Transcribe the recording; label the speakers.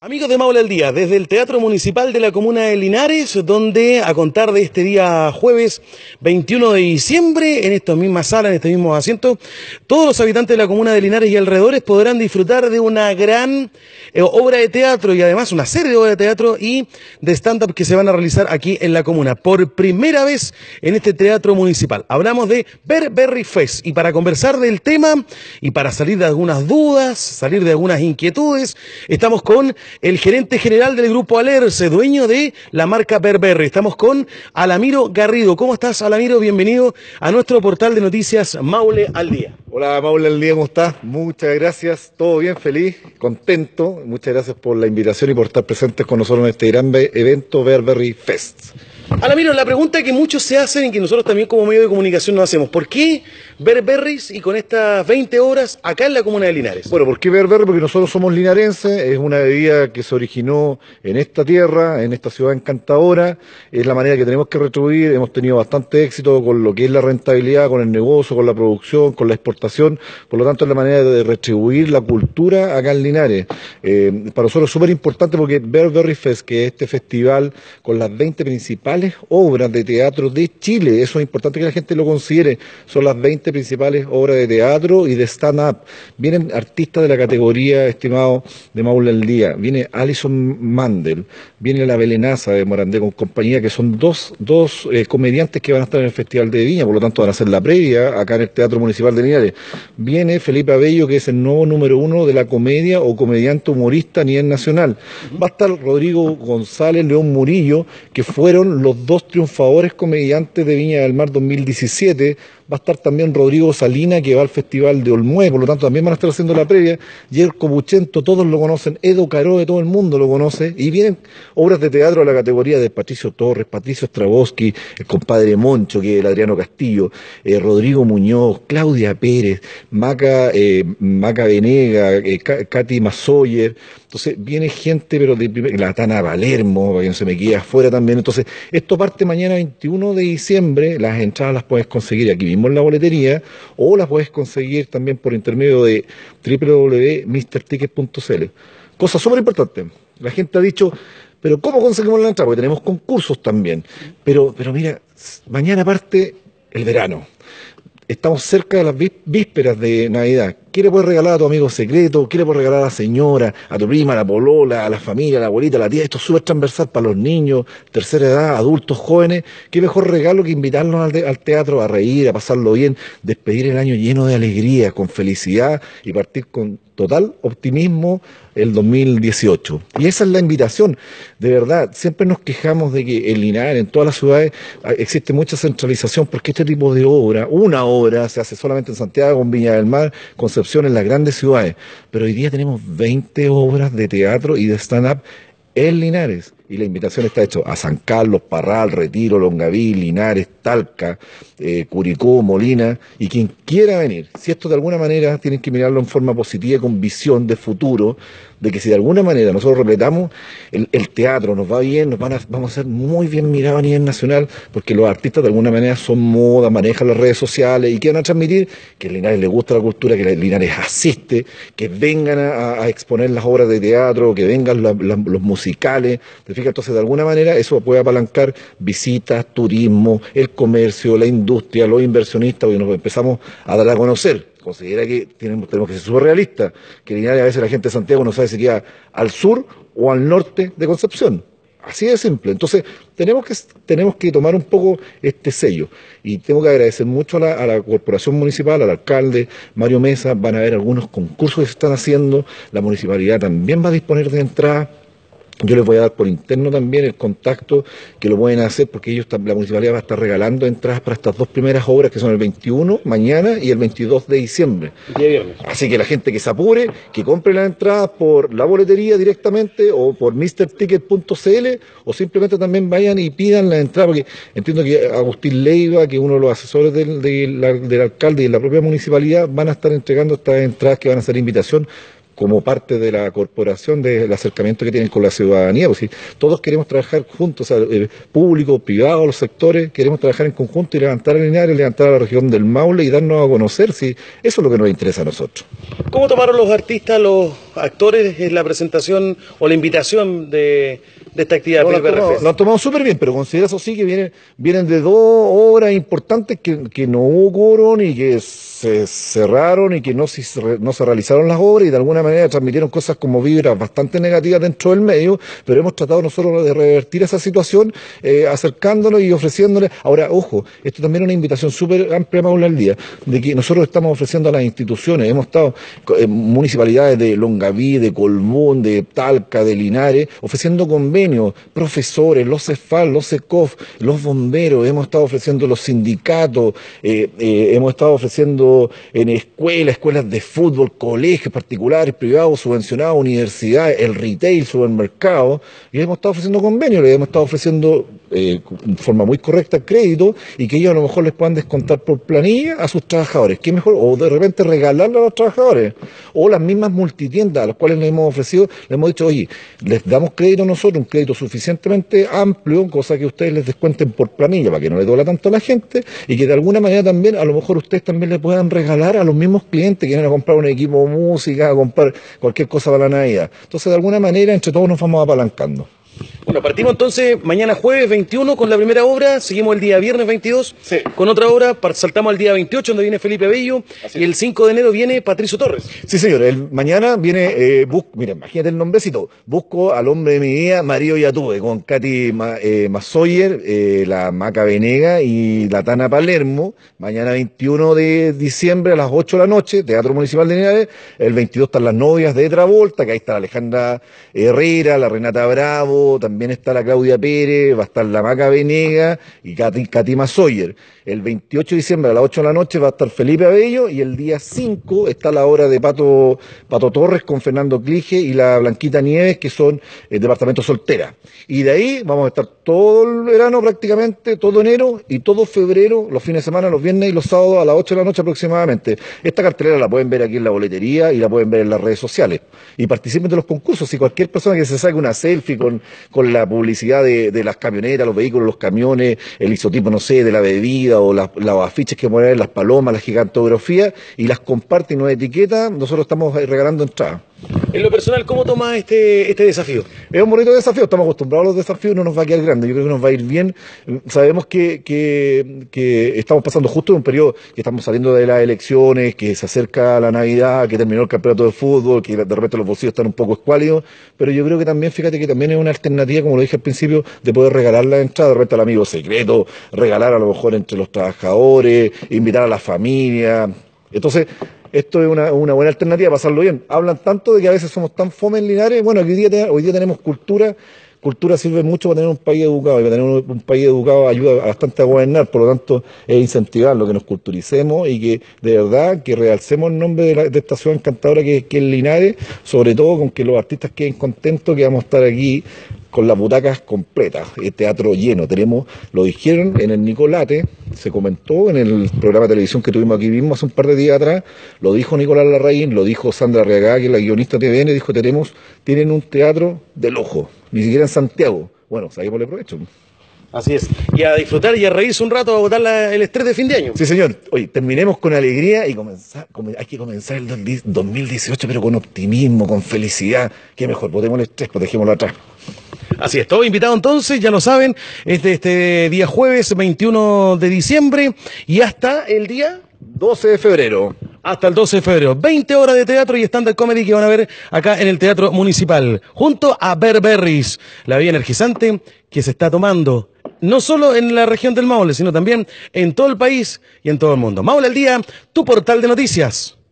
Speaker 1: Amigos de Maule al Día, desde el Teatro Municipal de la Comuna de Linares, donde a contar de este día jueves 21 de diciembre, en esta misma sala, en estos mismos asientos, todos los habitantes de la Comuna de Linares y alrededores podrán disfrutar de una gran obra de teatro y además una serie de obras de teatro y de stand-up que se van a realizar aquí en la Comuna. Por primera vez en este Teatro Municipal. Hablamos de Berberry Fest y para conversar del tema y para salir de algunas dudas, salir de algunas inquietudes, estamos con el gerente general del Grupo Alerce, dueño de la marca Berberry. Estamos con Alamiro Garrido. ¿Cómo estás, Alamiro? Bienvenido a nuestro portal de noticias Maule al Día.
Speaker 2: Hola, Maule al Día, ¿cómo estás? Muchas gracias, todo bien, feliz, contento. Muchas gracias por la invitación y por estar presentes con nosotros en este gran evento Berberry Fest.
Speaker 1: Alamiro, la pregunta que muchos se hacen y que nosotros también como medio de comunicación nos hacemos, ¿por qué Berberrys y con estas 20 horas acá en la Comuna de Linares?
Speaker 2: Bueno, ¿por qué Berberry? Porque nosotros somos linarenses, es una bebida que se originó en esta tierra, en esta ciudad encantadora, es la manera que tenemos que retribuir, hemos tenido bastante éxito con lo que es la rentabilidad, con el negocio, con la producción, con la exportación, por lo tanto es la manera de retribuir la cultura acá en Linares. Para nosotros es súper importante porque Berberry Fest, que es este festival con las 20 principales obras de teatro de Chile, eso es importante que la gente lo considere, son las 20 principales obras de teatro y de stand-up. Vienen artistas de la categoría, estimado, de Maule al Día, viene Alison Mandel, viene la Belenaza de Morandé con compañía, que son dos comediantes que van a estar en el Festival de Viña, por lo tanto van a hacer la previa acá en el Teatro Municipal de Linares. Viene Felipe Abello, que es el nuevo número 1 de la comedia o comediante humorista a nivel nacional. Va a estar Rodrigo González, León Murillo, que fueron los dos triunfadores comediantes de Viña del Mar 2017. Va a estar también Rodrigo Salina, que va al Festival de Olmué, por lo tanto también van a estar haciendo la previa. Yerko Buchento, todos lo conocen, Edo Caroe, todo el mundo lo conoce, y vienen obras de teatro de la categoría de Patricio Torres, Patricio Straboski, el compadre Moncho, que es el Adriano Castillo, Rodrigo Muñoz, Claudia Pérez, Maca Venega, Katy Masoyer. Entonces viene gente, pero la Tana Palermo, para que no se me quede afuera también. Entonces esto parte mañana 21 de diciembre, las entradas las puedes conseguir aquí mismo en la boletería o las puedes conseguir también por intermedio de www.mrticket.cl. Cosa súper importante, la gente ha dicho, pero ¿cómo conseguimos la entrada? Porque tenemos concursos también, pero mira, mañana parte el verano. Estamos cerca de las vísperas de Navidad. ¿Qué le puedes regalar a tu amigo secreto? ¿Qué le puedes regalar a la señora, a tu prima, a la polola, a la familia, a la abuelita, a la tía? Esto es súper transversal para los niños, tercera edad, adultos, jóvenes. ¿Qué mejor regalo que invitarlos al teatro a reír, a pasarlo bien, despedir el año lleno de alegría, con felicidad y partir con total optimismo el 2018? Y esa es la invitación. De verdad, siempre nos quejamos de que en Linares, en todas las ciudades, existe mucha centralización porque este tipo de obra, una obra, se hace solamente en Santiago, en Viña del Mar, Concepción, en las grandes ciudades. Pero hoy día tenemos 20 obras de teatro y de stand-up en Linares. Y la invitación está hecha a San Carlos, Parral, Retiro, Longaví, Linares, Talca, Curicó, Molina, y quien quiera venir. Si esto de alguna manera tienen que mirarlo en forma positiva, con visión de futuro, de que si de alguna manera nosotros repletamos el teatro, nos va bien, vamos a ser muy bien mirados a nivel nacional, porque los artistas de alguna manera son moda, manejan las redes sociales y quieren transmitir que a Linares le gusta la cultura, que Linares asiste, que vengan a exponer las obras de teatro, que vengan los musicales. Entonces, de alguna manera, eso puede apalancar visitas, turismo, el comercio, la industria, los inversionistas, porque nos empezamos a dar a conocer. Considera que tenemos que ser súper realistas, que Linares, a veces la gente de Santiago no sabe si queda al sur o al norte de Concepción. Así de simple. Entonces, tenemos que tomar un poco este sello. Y tengo que agradecer mucho a la Corporación Municipal, al alcalde Mario Mesa. Van a haber algunos concursos que se están haciendo. La municipalidad también va a disponer de entradas. Yo les voy a dar por interno también el contacto que lo pueden hacer, porque la municipalidad va a estar regalando entradas para estas dos primeras obras, que son el 21, mañana, y el 22 de diciembre.
Speaker 1: Día viernes.
Speaker 2: Así que la gente que se apure, que compre las entradas por la boletería directamente o por mrticket.cl, o simplemente también vayan y pidan la entrada, porque entiendo que Agustín Leiva, que es uno de los asesores del alcalde y de la propia municipalidad, van a estar entregando estas entradas que van a ser invitación como parte de la corporación del acercamiento que tienen con la ciudadanía. Pues si todos queremos trabajar juntos, o sea, público, privado, los sectores, queremos trabajar en conjunto y levantar a Linares, levantar a la región del Maule y darnos a conocer, si eso es lo que nos interesa a nosotros.
Speaker 1: ¿Cómo tomaron los artistas, los actores, la presentación o la invitación de esta actividad?
Speaker 2: Lo han tomado súper bien, pero considera eso sí que vienen de 2 obras importantes que no hubo quórum y que se cerraron y que no se realizaron las obras y de alguna manera transmitieron cosas como vibras bastante negativas dentro del medio, pero hemos tratado nosotros de revertir esa situación acercándonos y ofreciéndoles. Ahora, ojo, esto también es una invitación súper amplia, Paula, al día, de que nosotros estamos ofreciendo a las instituciones, hemos estado en municipalidades de Longaví, de Colbún, de Talca, de Linares, ofreciendo convenios, profesores, los CEFAL, los CECOF, los bomberos, hemos estado ofreciendo los sindicatos, hemos estado ofreciendo en escuelas de fútbol, colegios particulares, privados, subvencionados, universidades, el retail, supermercados, y hemos estado ofreciendo convenios, les hemos estado ofreciendo de forma muy correcta crédito y que ellos a lo mejor les puedan descontar por planilla a sus trabajadores, que es mejor, o de repente regalarle a los trabajadores, o las mismas multitiendas a las cuales les hemos ofrecido, les hemos dicho, oye, les damos crédito nosotros, un crédito suficientemente amplio, cosa que ustedes les descuenten por planilla para que no le duela tanto a la gente y que de alguna manera también, a lo mejor ustedes también le puedan regalar a los mismos clientes que vienen a comprar un equipo de música, a comprar cualquier cosa para la Navidad. Entonces, de alguna manera, entre todos nos vamos apalancando.
Speaker 1: Bueno, partimos entonces mañana jueves 21 con la primera obra, seguimos el día viernes 22
Speaker 2: sí,
Speaker 1: con otra obra, saltamos al día 28 donde viene Felipe Abello y el 5 de enero viene Patricio Torres.
Speaker 2: Sí, señor, mañana viene, mira, imagínate el nombrecito, busco al hombre de mi vida, Mario Yatube, con Katy Masoyer, la Maca Venega y la Tana Palermo, mañana 21 de diciembre a las 8 de la noche, Teatro Municipal de Linares, el 22 están las novias de Travolta, que ahí está la Alejandra Herrera, la Renata Bravo, también está la Claudia Pérez, va a estar la Maca Venega y Katy Masoyer. El 28 de diciembre a las 8 de la noche va a estar Felipe Abello y el día 5 está la obra de Pato Torres con Fernando Clige y la Blanquita Nieves, que son el departamento soltera. Y de ahí vamos a estar todo el verano prácticamente, todo enero y todo febrero, los fines de semana, los viernes y los sábados a las 8 de la noche aproximadamente. Esta cartelera la pueden ver aquí en la boletería y la pueden ver en las redes sociales. Y participen de los concursos. Si cualquier persona que se saque una selfie con la publicidad de las camionetas, los vehículos, los camiones, el isotipo, no sé, de la bebida o los afiches que ponen, las palomas, la gigantografía, y las comparte y nos etiqueta, nosotros estamos regalando entradas.
Speaker 1: En lo personal, ¿cómo toma este desafío?
Speaker 2: Es un bonito desafío, estamos acostumbrados a los desafíos, no nos va a quedar grande, yo creo que nos va a ir bien. Sabemos que estamos pasando justo en un periodo que estamos saliendo de las elecciones, que se acerca la Navidad, que terminó el campeonato de fútbol, que de repente los bolsillos están un poco escuálidos, pero yo creo que también, fíjate que también es una alternativa, como lo dije al principio, de poder regalar la entrada, de repente al amigo secreto, regalar a lo mejor entre los trabajadores, invitar a la familia. Entonces, esto es una buena alternativa, pasarlo bien. Hablan tanto de que a veces somos tan fome en Linares. Bueno, hoy día tenemos cultura. Cultura sirve mucho para tener un país educado, y para tener un país educado ayuda bastante a gobernar, por lo tanto es incentivar lo que nos culturicemos y que de verdad que realcemos el nombre de esta ciudad encantadora que es Linares, sobre todo con que los artistas queden contentos que vamos a estar aquí con las butacas completas, el teatro lleno. Lo dijeron en el Nicolate, se comentó en el programa de televisión que tuvimos aquí mismo hace un par de días atrás, lo dijo Nicolás Larraín, lo dijo Sandra Arriagada, que es la guionista de TVN, dijo, tienen un teatro del ojo, ni siquiera en Santiago. Bueno, saquémosle provecho.
Speaker 1: Así es. Y a disfrutar y a reírse un rato, a botar el estrés de fin de año.
Speaker 2: Sí, señor. Oye, terminemos con alegría y hay que comenzar el 2018, pero con optimismo, con felicidad. Qué mejor, botemos el estrés, pues dejémoslo atrás.
Speaker 1: Así es, todo invitado entonces, ya lo saben, este día jueves 21 de diciembre y hasta el día
Speaker 2: 12 de febrero.
Speaker 1: Hasta el 12 de febrero. 20 horas de teatro y stand-up comedy que van a ver acá en el Teatro Municipal. Junto a Berberris, la bebida energizante que se está tomando no solo en la región del Maule, sino también en todo el país y en todo el mundo. Maule al día, tu portal de noticias.